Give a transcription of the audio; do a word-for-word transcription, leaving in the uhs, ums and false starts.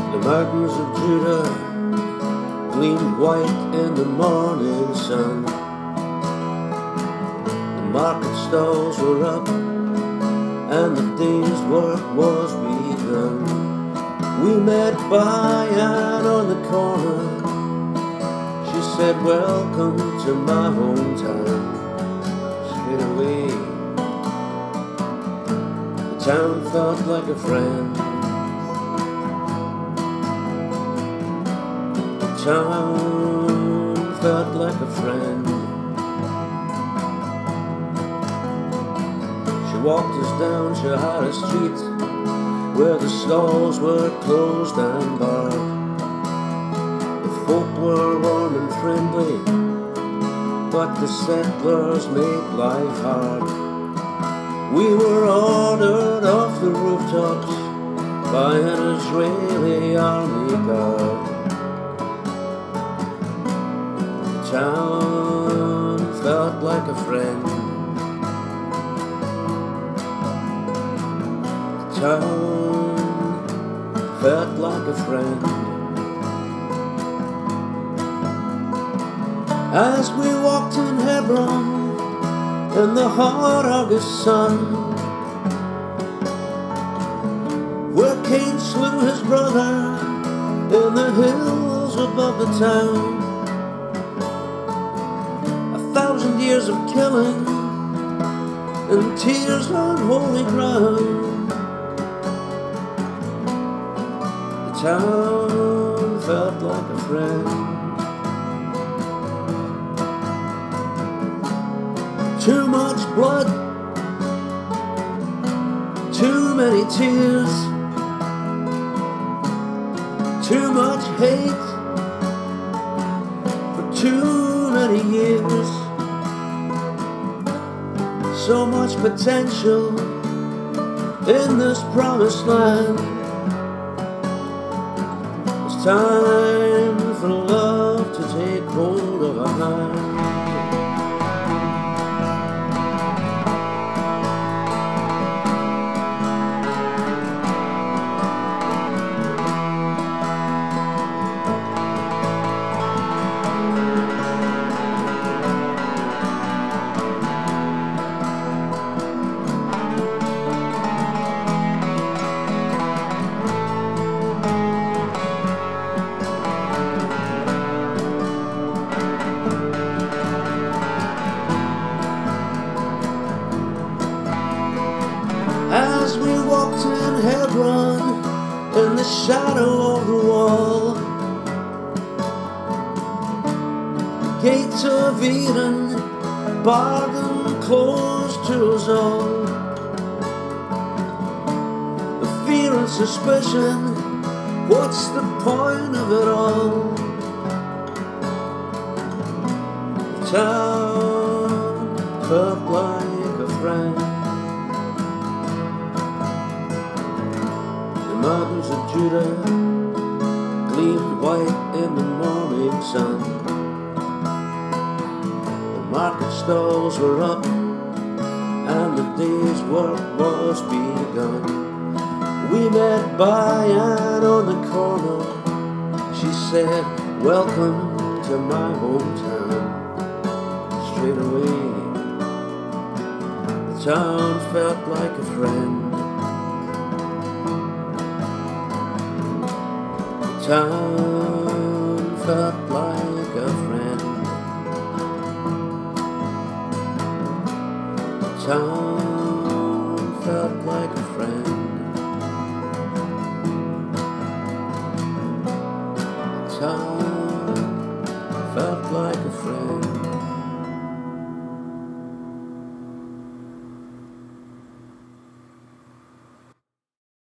The mountains of Judah gleamed white in the morning sun. The market stalls were up and the day's work was begun. We met Bayan on the corner. She said, "Welcome to my hometown." Straight away, the town felt like a friend. The town felt like a friend. She walked us down Shahara Street, where the stalls were closed and barred. The folk were warm and friendly, but the settlers made life hard. We were ordered off the rooftops by an Israeli army guard. The town felt like a friend. The town felt like a friend. As we walked in Hebron in the hot August sun, where Cain slew his brother in the hills above the town. A thousand years of killing and tears on holy ground. The town felt like a friend. Too much blood, too many tears, too much hate for too many years. So much potential in this promised land. It's time for love to take hold of our hand. As we walked in Hebron, in the shadow of the wall, gates of Eden barred and closed to us all. The fear and suspicion, what's the point of it all? The town felt like a friend. The mountains of Judah gleamed white in the morning sun. The market stalls were up and the day's work was begun. We met Bayan on the corner. She said, "Welcome to my hometown." Straight away, the town felt like a friend. The town felt like a friend. The town felt like a friend. The town